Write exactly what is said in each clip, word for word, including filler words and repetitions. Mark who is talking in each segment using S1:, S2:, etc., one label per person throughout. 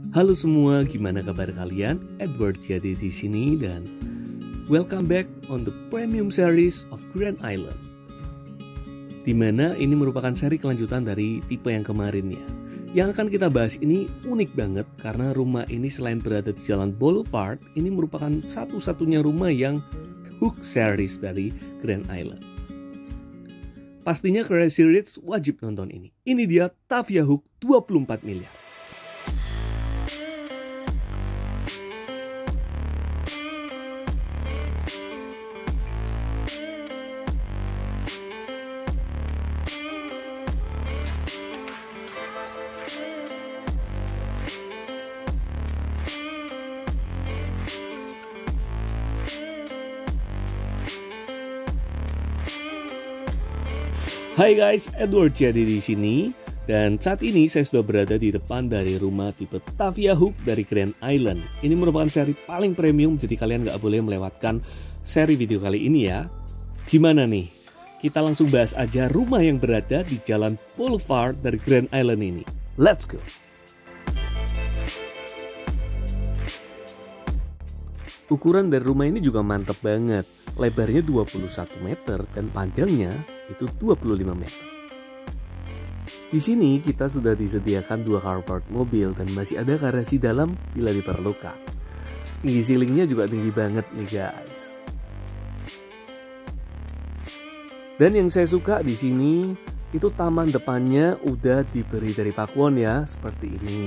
S1: Halo semua, gimana kabar kalian? Edward jadi di sini dan welcome back on the premium series of Grand Island. Dimana ini merupakan seri kelanjutan dari tipe yang kemarinnya. Yang akan kita bahas ini unik banget karena rumah ini selain berada di Jalan Boulevard, ini merupakan satu-satunya rumah yang Hook series dari Grand Island. Pastinya Crazy Rich wajib nonton ini. Ini dia Tavia Hook dua puluh empat miliar. Hai guys, Edward jadi di sini dan saat ini saya sudah berada di depan dari rumah tipe Tavia Hook dari Grand Island. Ini merupakan seri paling premium, jadi kalian nggak boleh melewatkan seri video kali ini ya. Gimana nih? Kita langsung bahas aja rumah yang berada di Jalan Boulevard dari Grand Island ini. Let's go! Ukuran dari rumah ini juga mantap banget. Lebarnya dua puluh satu meter dan panjangnya itu dua puluh lima meter. Di sini kita sudah disediakan dua carport mobil dan masih ada garasi dalam bila diperlukan. Tinggi ceilingnya juga tinggi banget nih guys. Dan yang saya suka di sini itu taman depannya udah diberi dari pakuan ya, seperti ini.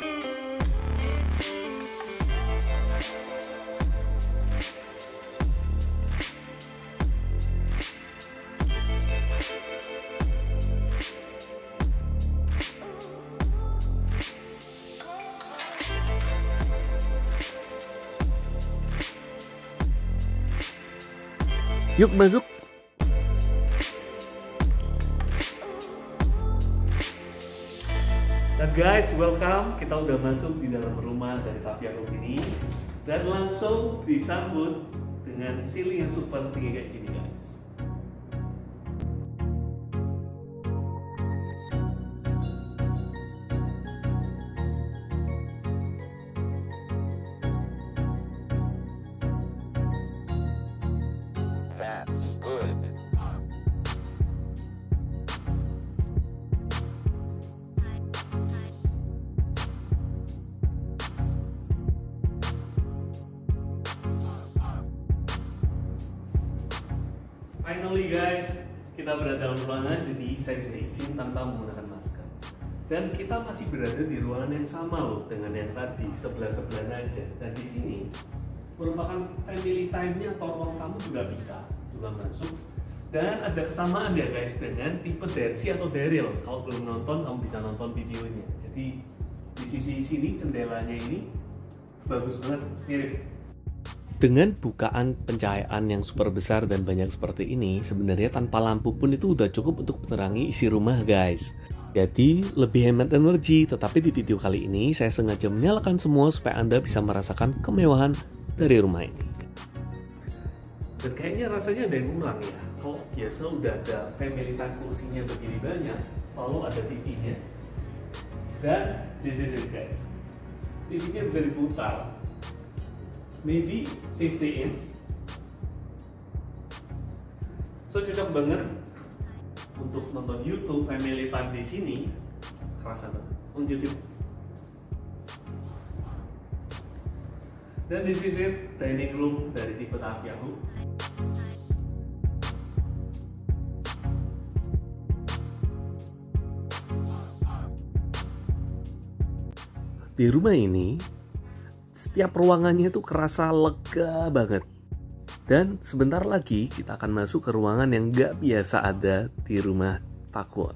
S1: Yuk masuk. Dan guys, welcome. Kita udah masuk di dalam rumah dari Tavia Hook ini dan langsung disambut dengan ceiling yang super tinggi kayak gini guys. Finally guys, kita berada dalam ruangan, jadi saya bisa izin tanpa menggunakan masker. Dan kita masih berada di ruangan yang sama loh dengan yang tadi, sebelah-sebelahan aja. Dan di sini merupakan family time-nya atau ruang tamu juga bisa juga masuk. Dan ada kesamaan ya guys dengan tipe Darcy atau Daryl. Kalau belum nonton, kamu bisa nonton videonya. Jadi di sisi sini jendelanya ini bagus banget, mirip. Dengan bukaan pencahayaan yang super besar dan banyak seperti ini, sebenarnya tanpa lampu pun itu udah cukup untuk menerangi isi rumah guys. Jadi lebih hemat energi, tetapi di video kali ini saya sengaja menyalakan semua supaya Anda bisa merasakan kemewahan dari rumah ini. Dan kayaknya rasanya ada yang kurang ya. Kalau biasa udah ada family time kursinya begini banyak, selalu ada T V-nya. Dan this is it guys. T V-nya bisa diputar. Maybe fifty inch. So cocok banget untuk nonton YouTube family time di sini. Kerasa banget on YouTube. Dan this is it, dining room dari tipe Tavia Hook. Di rumah ini setiap ruangannya itu kerasa lega banget. Dan sebentar lagi kita akan masuk ke ruangan yang gak biasa ada di rumah Pakuan.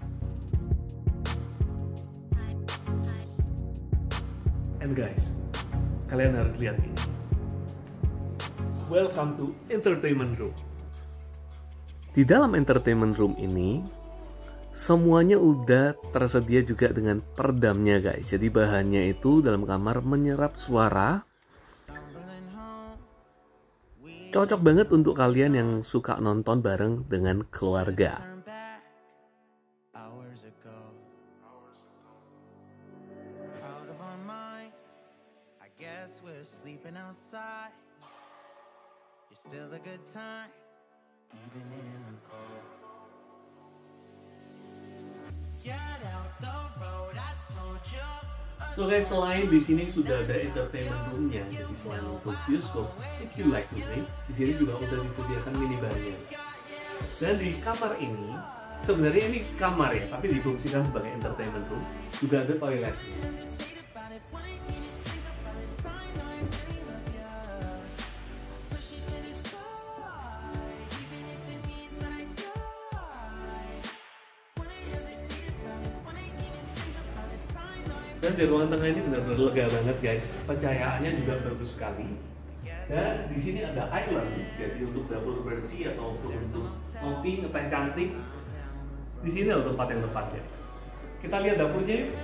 S1: And guys, kalian harus lihat ini. Welcome to entertainment room. Di dalam entertainment room ini semuanya udah tersedia juga dengan peredamnya guys. Jadi bahannya itu dalam kamar menyerap suara. Cocok banget untuk kalian yang suka nonton bareng dengan keluarga.
S2: guess we're sleeping outside. You're still a good time, even in the cold. Get out the road, I told you.
S1: So guys, selain di sini sudah ada entertainment roomnya, jadi selain untuk bioskop, if you like to drink, di sini juga udah disediakan minibarnya. Dan di kamar ini, sebenarnya ini kamar ya, tapi difungsikan sebagai entertainment room, juga ada toiletnya. Dan di ruang tengah ini benar-benar lega banget guys, pencahayaannya juga bagus sekali. Dan di sini ada island, jadi untuk dapur bersih ataupun untuk ngopi, ngeteh cantik. Di sini ada tempat yang tepat guys. Kita lihat dapurnya yuk.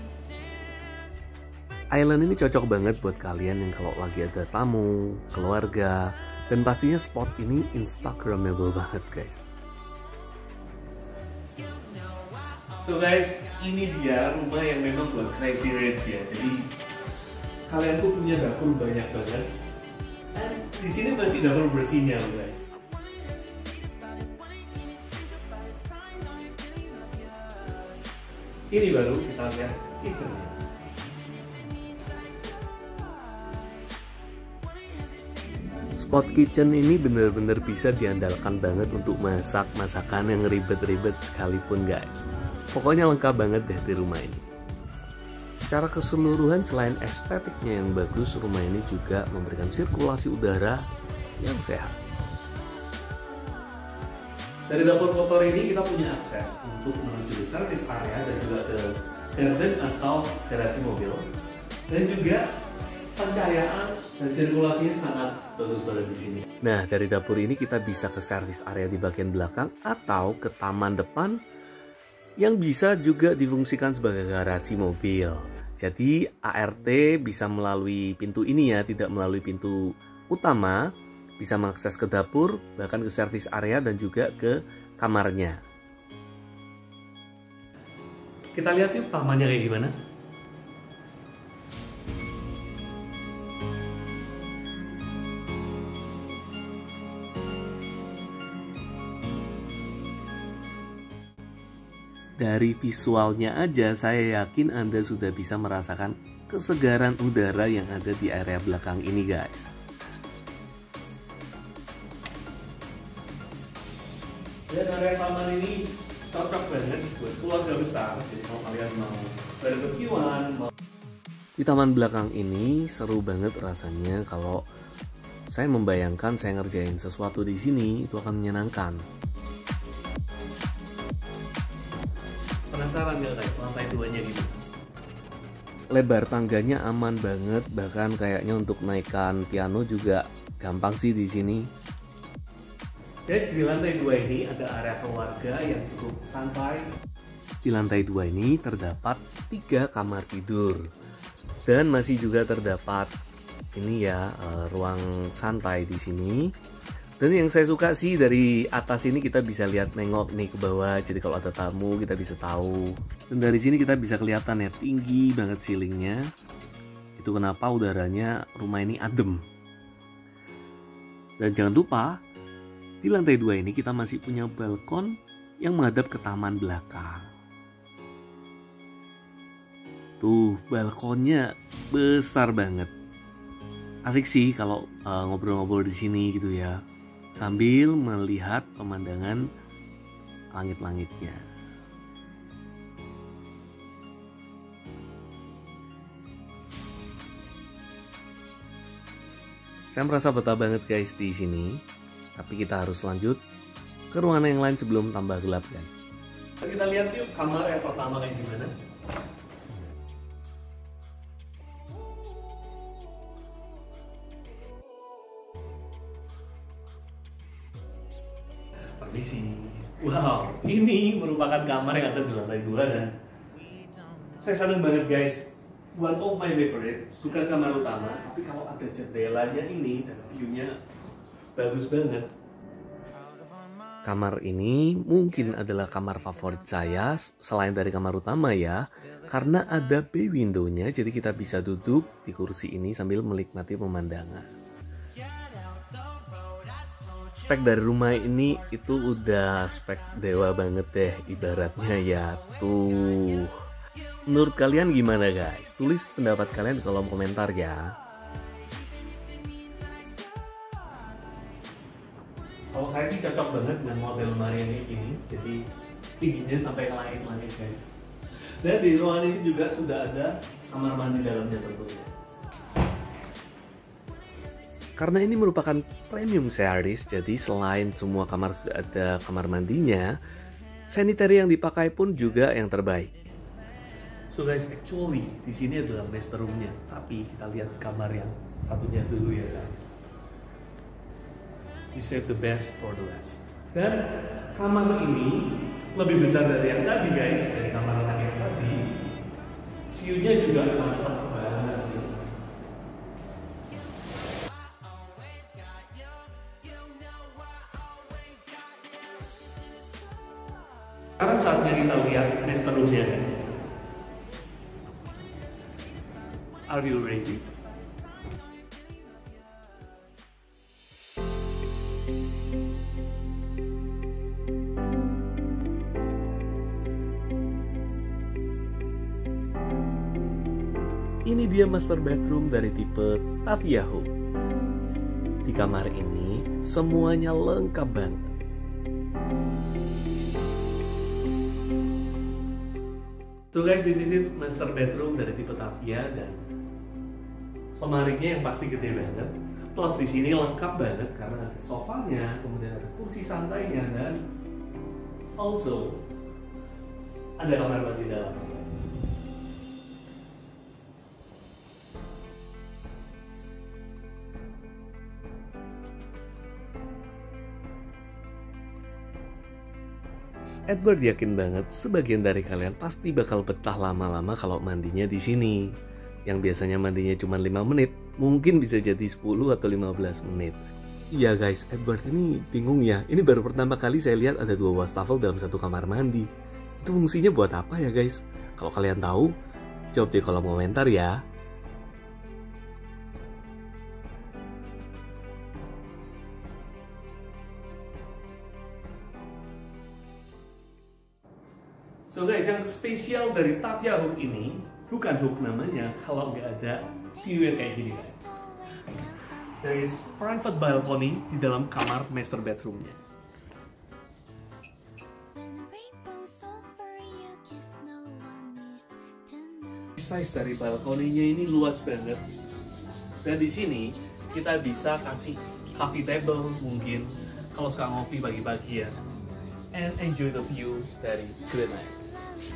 S1: Island ini cocok banget buat kalian yang kalau lagi ada tamu, keluarga, dan pastinya spot ini instagramable banget guys. So guys, ini dia rumah yang memang buat crazy rich ya. Jadi kalian tuh punya dapur banyak banget. Dan di sini masih dapur bersihnya guys. Ini baru kita lihat kitchennya. Spot kitchen ini bener-bener bisa diandalkan banget untuk masak masakan yang ribet-ribet sekalipun guys. Pokoknya lengkap banget deh di rumah ini. Secara keseluruhan selain estetiknya yang bagus, rumah ini juga memberikan sirkulasi udara yang sehat. Dari dapur kotor ini kita punya akses untuk menuju ke service area dan juga ke garden atau garasi mobil. Dan juga pencahayaan dan sirkulasinya sangat bagus banget di sini. Nah, dari dapur ini kita bisa ke service area di bagian belakang atau ke taman depan yang bisa juga difungsikan sebagai garasi mobil. Jadi A R T bisa melalui pintu ini ya, tidak melalui pintu utama, bisa mengakses ke dapur, bahkan ke service area dan juga ke kamarnya. Kita lihat yuk tamannya kayak gimana. Dari visualnya aja saya yakin Anda sudah bisa merasakan kesegaran udara yang ada di area belakang ini guys. Dan area taman ini cocok banget buat keluarga besar. Jadi kalau kalian mau barbekyuan, mau... Di taman belakang ini seru banget rasanya. Kalau saya membayangkan saya ngerjain sesuatu di sini, itu akan menyenangkan. Penasaran gak guys, lantai duanya gitu? Lebar tangganya aman banget, bahkan kayaknya untuk naikkan piano juga gampang sih di sini. Guys, di lantai dua ini ada area keluarga yang cukup santai. Di lantai dua ini terdapat tiga kamar tidur dan masih juga terdapat ini ya ruang santai di sini. Dan yang saya suka sih dari atas ini kita bisa lihat nengok nih ke bawah. Jadi kalau ada tamu kita bisa tahu. Dan dari sini kita bisa kelihatan ya tinggi banget ceilingnya. Itu kenapa udaranya rumah ini adem. Dan jangan lupa di lantai dua ini kita masih punya balkon yang menghadap ke taman belakang. Tuh balkonnya besar banget. Asik sih kalau uh, ngobrol-ngobrol di sini gitu ya. Sambil melihat pemandangan langit-langitnya. Saya merasa betah banget guys di sini, tapi kita harus lanjut ke ruangan yang lain sebelum tambah gelap guys. Kita lihat yuk kamar yang pertama kayak gimana. Permisi. Wow, ini merupakan kamar yang ada di lantai dua dan saya senang banget guys. One of my favorite, bukan kamar utama, tapi kalau ada jendelanya ini dan view-nya bagus banget. Kamar ini mungkin adalah kamar favorit saya selain dari kamar utama ya, karena ada bay window-nya, jadi kita bisa duduk di kursi ini sambil menikmati pemandangan. Spek dari rumah ini itu udah spek dewa banget deh ibaratnya ya tuh. Menurut kalian gimana guys? Tulis pendapat kalian di kolom komentar ya. Kalau saya sih cocok banget dengan model lemari ini gini, jadi tingginya sampai ke langit-langit guys. Dan di ruangan ini juga sudah ada kamar mandi dalamnya tentunya. Karena ini merupakan premium series, jadi selain semua kamar sudah ada kamar mandinya, sanitary yang dipakai pun juga yang terbaik. So guys, actually di sini adalah master room-nya, tapi kita lihat kamar yang satunya dulu ya guys. You save the best for the last. Dan kamar ini lebih besar dari yang tadi guys, dari kamar yang tadi. View-nya juga mantap banget. Sekarang saatnya kita lihat master room-nya. Are you ready? Ini dia master bedroom dari tipe Tavia Hope. Di kamar ini semuanya lengkap banget. So guys, this is it, master bedroom dari tipe Tavia, dan lemarinya yang pasti gede banget. Plus di sini lengkap banget karena ada sofanya, kemudian ada kursi santainya, dan also ada kamar mandi dalam. Edward yakin banget sebagian dari kalian pasti bakal betah lama-lama kalau mandinya di sini. Yang biasanya mandinya cuma lima menit, mungkin bisa jadi sepuluh atau lima belas menit. Iya guys, Edward ini bingung ya. Ini baru pertama kali saya lihat ada dua wastafel dalam satu kamar mandi. Itu fungsinya buat apa ya guys? Kalau kalian tahu, jawab di kolom komentar ya. So guys, yang spesial dari Tavia Hope ini bukan hook namanya kalau nggak ada view yang kayak gini guys. There is private balcony di dalam kamar master bedroomnya. Size dari balkoninya ini luas banget. Dan di sini kita bisa kasih coffee table mungkin kalau suka ngopi pagi-pagi ya. And enjoy the view dari Grenade.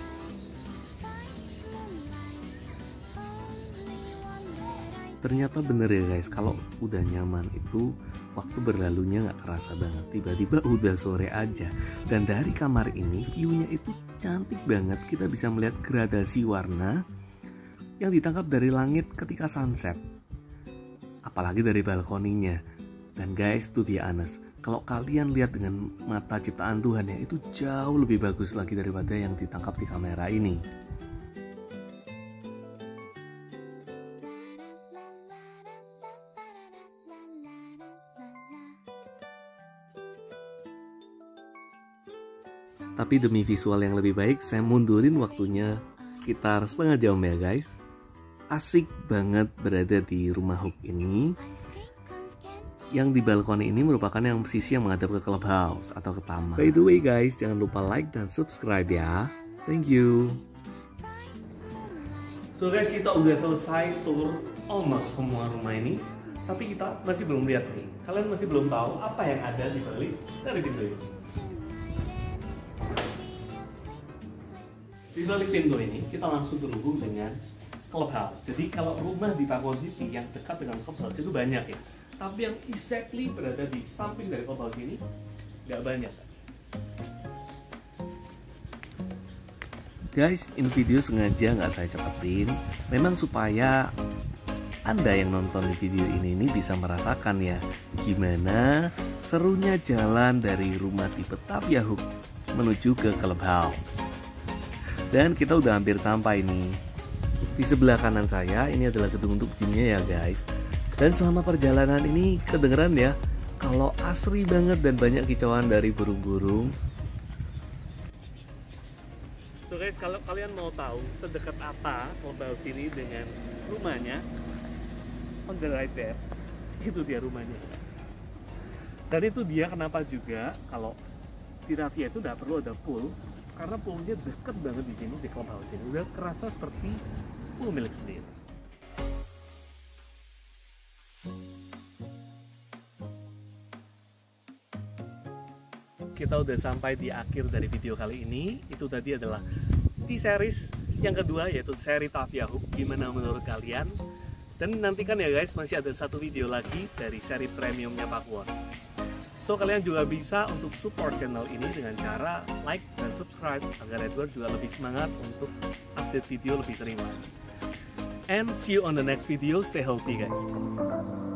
S1: Ternyata bener ya guys, kalau udah nyaman itu waktu berlalunya nggak kerasa banget. Tiba-tiba udah sore aja. Dan dari kamar ini view-nya itu cantik banget. Kita bisa melihat gradasi warna yang ditangkap dari langit ketika sunset. Apalagi dari balkoninya. Dan guys, to be honest, kalau kalian lihat dengan mata ciptaan Tuhan ya, itu jauh lebih bagus lagi daripada yang ditangkap di kamera ini. Tapi demi visual yang lebih baik, saya mundurin waktunya sekitar setengah jam ya guys. Asik banget berada di rumah Hope ini. Yang di balkoni ini merupakan yang sisi yang menghadap ke clubhouse atau ke taman. By the way guys, jangan lupa like dan subscribe ya. Thank you. So guys, kita udah selesai tour almost semua rumah ini. Tapi kita masih belum lihat nih. Kalian masih belum tahu apa yang ada di balik dari pintu ini. Di balik pintu ini kita langsung terhubung dengan clubhouse. Jadi kalau rumah di Pakuwon City yang dekat dengan clubhouse itu banyak ya. Tapi yang exactly berada di samping dari clubhouse ini nggak banyak. Guys, ini video sengaja nggak saya cepetin. Memang supaya Anda yang nonton di video ini, ini bisa merasakan ya gimana serunya jalan dari rumah tipe Tavia Hook menuju ke Clubhouse. Dan kita udah hampir sampai nih. Di sebelah kanan saya ini adalah gedung untuk gymnya ya guys. Dan selama perjalanan ini kedengeran ya kalau asri banget dan banyak kicauan dari burung-burung. So guys, kalau kalian mau tahu sedekat apa Clubhouse ini dengan rumahnya, on the right there, itu dia rumahnya. Dan itu dia kenapa juga kalau di Tavia itu nggak perlu ada pool, karena poolnya deket banget di sini di Clubhouse ini, udah kerasa seperti pool milik sendiri. Kita udah sampai di akhir dari video kali ini. Itu tadi adalah T-Series yang kedua, yaitu seri Tavia Hook. Gimana menurut kalian? Dan nantikan ya guys, masih ada satu video lagi dari seri premiumnya Pakuwon. So kalian juga bisa untuk support channel ini dengan cara like dan subscribe agar Edward juga lebih semangat untuk update video lebih sering. And see you on the next video. Stay healthy guys.